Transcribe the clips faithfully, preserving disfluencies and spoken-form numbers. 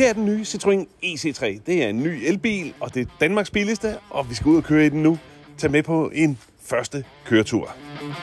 Her er den nye Citroën E C tre. Det er en ny elbil, og det er Danmarks billigste, og vi skal ud og køre i den nu. Tag med på en første køretur.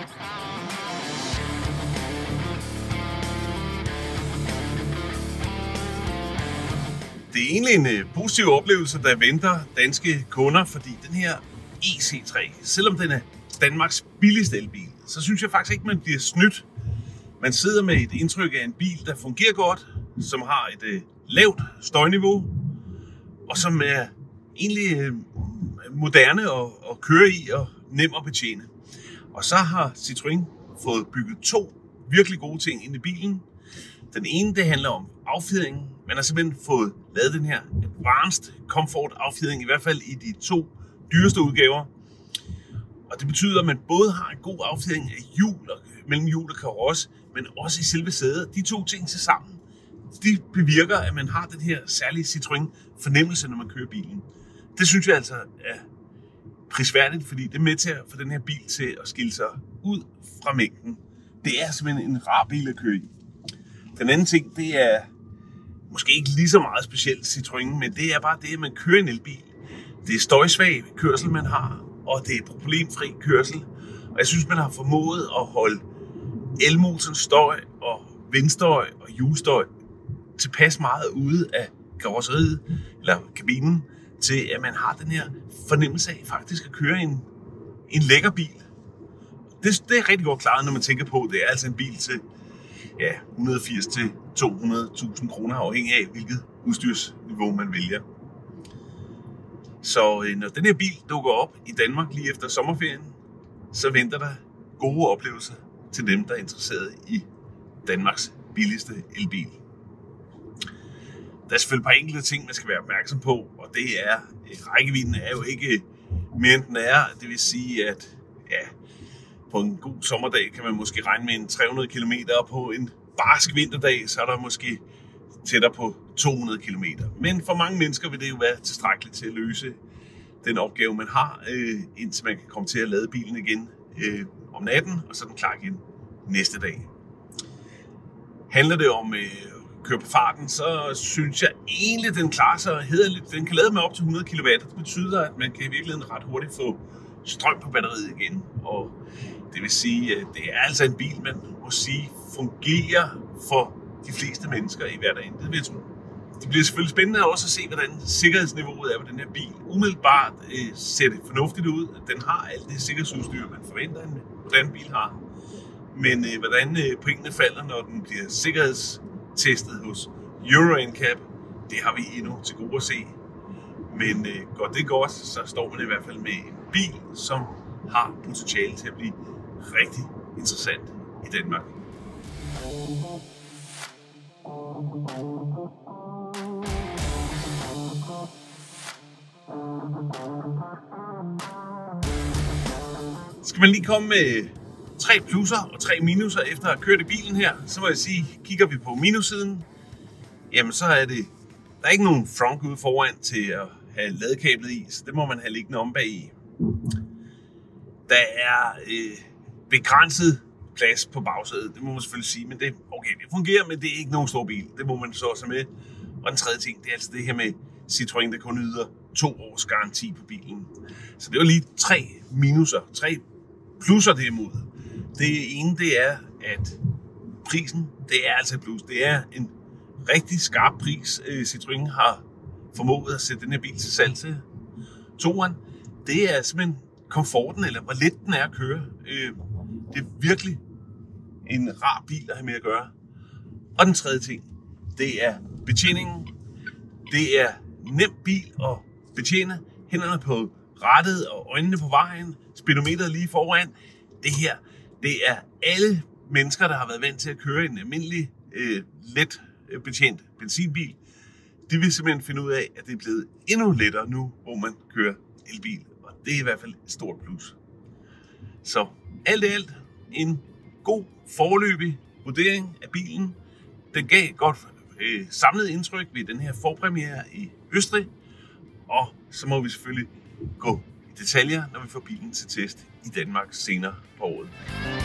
Det er egentlig en positiv oplevelse, der venter danske kunder, fordi den her E C tre, selvom den er Danmarks billigste elbil, så synes jeg faktisk ikke, man bliver snydt. Man sidder med et indtryk af en bil, der fungerer godt, som har et øh, lavt støjniveau, og som er egentlig øh, moderne at, at køre i og nem at betjene. Og så har Citroën fået bygget to virkelig gode ting ind i bilen. Den ene, det handler om affjedringen. Man har simpelthen fået lavet den her Advanced Comfort affjedring, i hvert fald i de to dyreste udgaver. Og det betyder, at man både har en god affjedring af hjul og mellem hjul og karosse, men også i selve sædet. De to ting til sammen, de bevirker, at man har den her særlige Citroën-fornemmelse, når man kører bilen. Det synes jeg altså er prisværdigt, fordi det er med til at få den her bil til at skille sig ud fra mængden. Det er simpelthen en rar bil at køre i. Den anden ting, det er måske ikke lige så meget specielt Citroën, men det er bare det, at man kører en elbil. Det er støjsvag kørsel, man har, og det er problemfri kørsel. Og jeg synes, man har formået at holde elmotorens støj og vindstøj og hjulstøj tilpas meget ude af karosseriet eller kabinen, til at man har den her fornemmelse af faktisk at køre en, en lækker bil. Det, det er rigtig godt klaret, når man tænker på, at det er altså en bil til ja, et hundrede og firs til to hundrede tusind kroner, afhængig af hvilket udstyrsniveau man vælger. Så øh, når den her bil dukker op i Danmark lige efter sommerferien, så venter der gode oplevelser til dem, der er interesseret i Danmarks billigste elbil. Der er selvfølgelig et par enkelte ting, man skal være opmærksom på, og det er, at rækkevidden er jo ikke mere end den er. Det vil sige, at ja, på en god sommerdag kan man måske regne med en tre hundrede kilometer, og på en barsk vinterdag, så er der måske tættere på to hundrede kilometer. Men for mange mennesker vil det jo være tilstrækkeligt til at løse den opgave, man har, øh, indtil man kan komme til at lade bilen igen øh, om natten, og så er den klar igen næste dag. Handler det om øh, at køre på farten, så synes jeg egentlig, den klarer sig hæderligt. Den kan lade med op til hundrede kilowatt. Det betyder, at man kan i virkeligheden ret hurtigt få strøm på batteriet igen. Og det vil sige, at det er altså en bil, man må sige fungerer for de fleste mennesker i hverdagen. Det vil jeg tro. Det bliver selvfølgelig spændende også at se, hvordan sikkerhedsniveauet er på den her bil. Umiddelbart øh, ser det fornuftigt ud, at den har alt det sikkerhedsudstyr, man forventer, en moderne bil har. Men øh, hvordan øh, pointene falder, når den bliver sikkerhedstestet hos Euro N C A P, det har vi endnu til gode at se. Men øh, går det godt, så står man i hvert fald med en bil, som har potentiale til at blive rigtig interessant i Danmark. Skal man lige komme med tre plusser og tre minuser efter at have kørt i bilen her, så må jeg sige, kigger vi på minussiden, jamen så er det, der er ikke nogen frunk ude foran til at have ladekablet i, så det må man have liggende om bag i. Der er øh, begrænset plads på bagsædet, det må man selvfølgelig sige, men det, okay, det fungerer, men det er ikke nogen stor bil, det må man så også med. Og den tredje ting, det er altså det her med Citroën, der kun yder to års garanti på bilen. Så det var lige tre minuser, tre plusser derimod. Det ene, det er, at prisen, det er altså et plus. Det er en rigtig skarp pris, Citroën har formået at sætte den her bil til salg til. Toeren, det er simpelthen komforten, eller hvor let den er at køre. Det er virkelig en rar bil at have med at gøre. Og den tredje ting, det er betjeningen. Det er nem bil at betjene. Hænderne på rattet og øjnene på vejen. Speedometeret lige foran. Det her, det er alle mennesker, der har været vant til at køre en almindelig, øh, let betjent benzinbil. De vil simpelthen finde ud af, at det er blevet endnu lettere nu, hvor man kører elbil. Og det er i hvert fald et stort plus. Så alt i alt en god foreløbig vurdering af bilen. Den gav et godt øh, samlet indtryk ved den her forpremiere i Østrig. Og så må vi selvfølgelig gå i detaljer, når vi får bilen til test i Danmark senere på året.